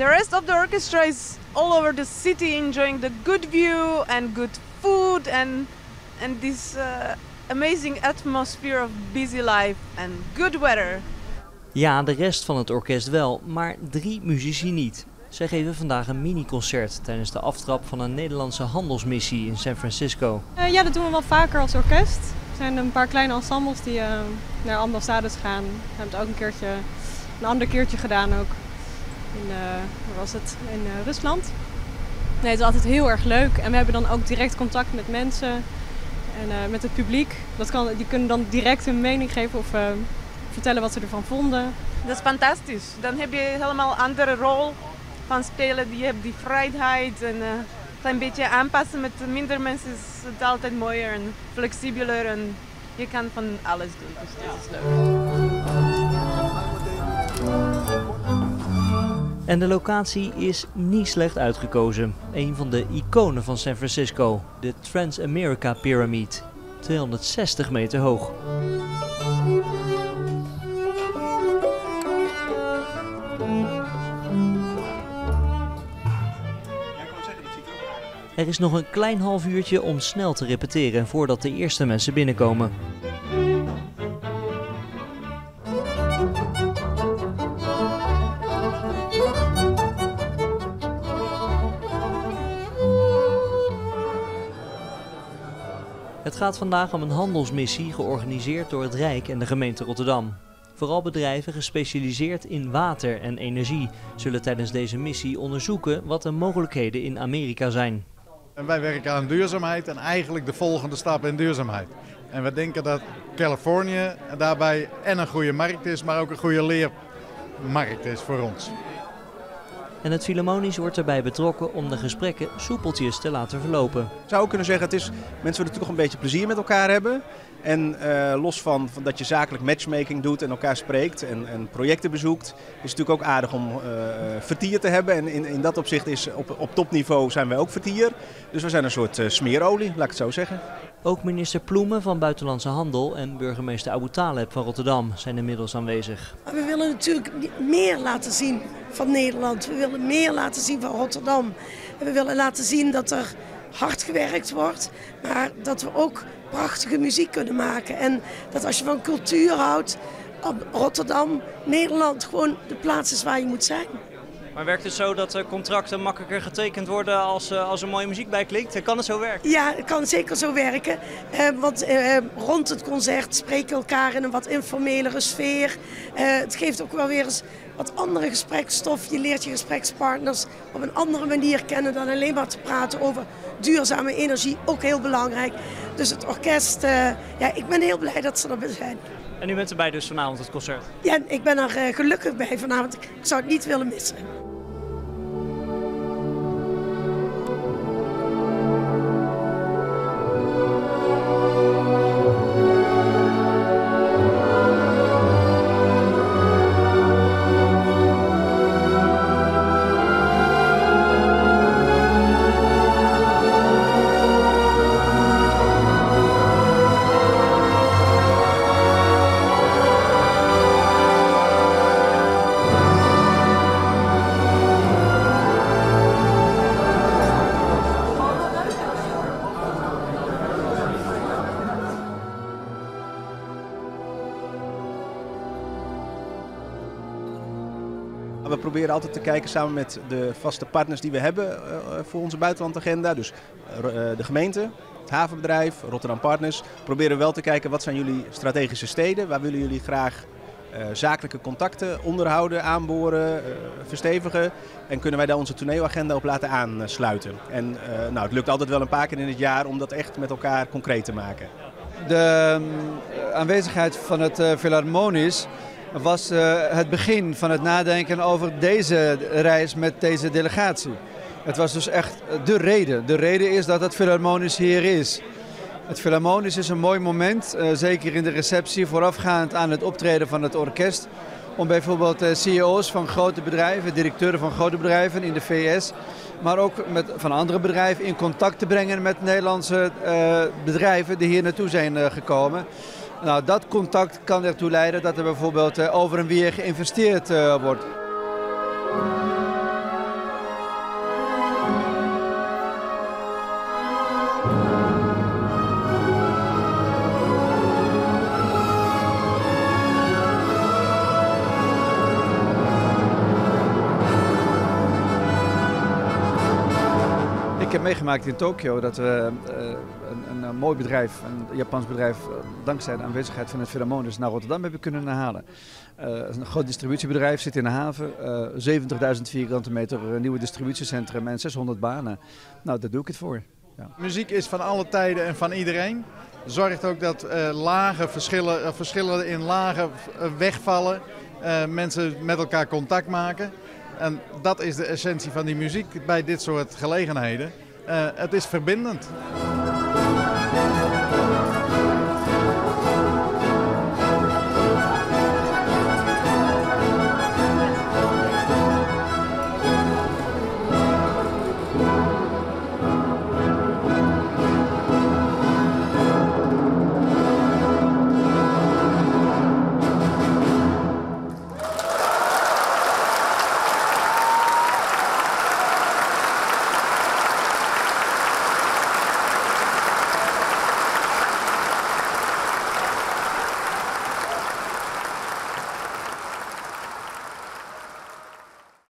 The rest of the orchestra is all over the city enjoying the good view and good food and this amazing atmosphere of busy life and good weather. Ja, de rest van het orkest wel, maar 3 muzici niet. Zij geven vandaag een mini-concert tijdens de aftrap van een Nederlandse handelsmissie in San Francisco. Ja, dat doen we wel vaker als orkest. Er zijn een paar kleine ensembles die naar ambassades gaan. We hebben het ook een ander keertje gedaan ook. Waar was het? In Rusland. Nee, het is altijd heel erg leuk. En we hebben dan ook direct contact met mensen en met het publiek. Die kunnen dan direct hun mening geven of vertellen wat ze ervan vonden. Dat is fantastisch. Dan heb je helemaal een andere rol van spelen. Je hebt die vrijheid en een klein beetje aanpassen met minder mensen is het altijd mooier en flexibeler en je kan van alles doen. Dus dat is leuk. En de locatie is niet slecht uitgekozen. Een van de iconen van San Francisco, de Trans-America Pyramid, 260 meter hoog. Er is nog een klein half uurtje om snel te repeteren voordat de eerste mensen binnenkomen. Het gaat vandaag om een handelsmissie georganiseerd door het Rijk en de gemeente Rotterdam. Vooral bedrijven gespecialiseerd in water en energie zullen tijdens deze missie onderzoeken wat de mogelijkheden in Amerika zijn. En wij werken aan duurzaamheid en eigenlijk de volgende stap in duurzaamheid. En we denken dat Californië daarbij en een goede markt is, maar ook een goede leermarkt is voor ons. En het Philharmonisch wordt erbij betrokken om de gesprekken soepeltjes te laten verlopen. Ik zou ook kunnen zeggen, mensen willen natuurlijk een beetje plezier met elkaar hebben. En los van dat je zakelijk matchmaking doet en elkaar spreekt en projecten bezoekt, is het natuurlijk ook aardig om vertier te hebben. En in dat opzicht is op topniveau zijn wij ook vertier. Dus we zijn een soort smeerolie, laat ik het zo zeggen. Ook minister Ploemen van Buitenlandse Handel en burgemeester Abu Taleb van Rotterdam zijn inmiddels aanwezig. We willen natuurlijk meer laten zien van Nederland. We willen meer laten zien van Rotterdam. En we willen laten zien dat er hard gewerkt wordt, maar dat we ook prachtige muziek kunnen maken. En dat als je van cultuur houdt, Rotterdam, Nederland gewoon de plaats is waar je moet zijn. Maar werkt het zo dat contracten makkelijker getekend worden als er mooie muziek bij klinkt? Kan het zo werken? Ja, het kan zeker zo werken. Want rond het concert spreken we elkaar in een wat informelere sfeer. Het geeft ook wel weer eens wat andere gespreksstof. Je leert je gesprekspartners op een andere manier kennen dan alleen maar te praten over duurzame energie. Ook heel belangrijk. Dus het orkest, ik ben heel blij dat ze erbij zijn. En u bent erbij dus vanavond het concert? Ja, ik ben er gelukkig bij vanavond. Ik zou het niet willen missen. We proberen altijd te kijken samen met de vaste partners die we hebben voor onze buitenlandagenda. Dus de gemeente, het havenbedrijf, Rotterdam Partners. Proberen we wel te kijken wat zijn jullie strategische steden. Waar willen jullie graag zakelijke contacten onderhouden, aanboren, verstevigen. En kunnen wij daar onze toneelagenda op laten aansluiten. En het lukt altijd wel een paar keer in het jaar om dat echt met elkaar concreet te maken. De aanwezigheid van het Philharmonisch was het begin van het nadenken over deze reis met deze delegatie. Het was dus echt de reden. De reden is dat het Philharmonisch hier is. Het Philharmonisch is een mooi moment, zeker in de receptie voorafgaand aan het optreden van het orkest. Om bijvoorbeeld CEO's van grote bedrijven, directeuren van grote bedrijven in de VS, maar ook van andere bedrijven in contact te brengen met Nederlandse bedrijven die hier naartoe zijn gekomen. Nou, dat contact kan ertoe leiden dat er bijvoorbeeld over en weer geïnvesteerd wordt. heb meegemaakt in Tokio dat we een mooi bedrijf, een Japans bedrijf, dankzij de aanwezigheid van het Philharmonisch naar Rotterdam hebben kunnen halen. Een groot distributiebedrijf zit in de haven, 70.000 vierkante meter nieuwe distributiecentrum en 600 banen. Nou, daar doe ik het voor. Ja. Muziek is van alle tijden en van iedereen. Zorgt ook dat verschillen in lagen wegvallen. Mensen met elkaar contact maken. En dat is de essentie van die muziek bij dit soort gelegenheden. Het is verbindend.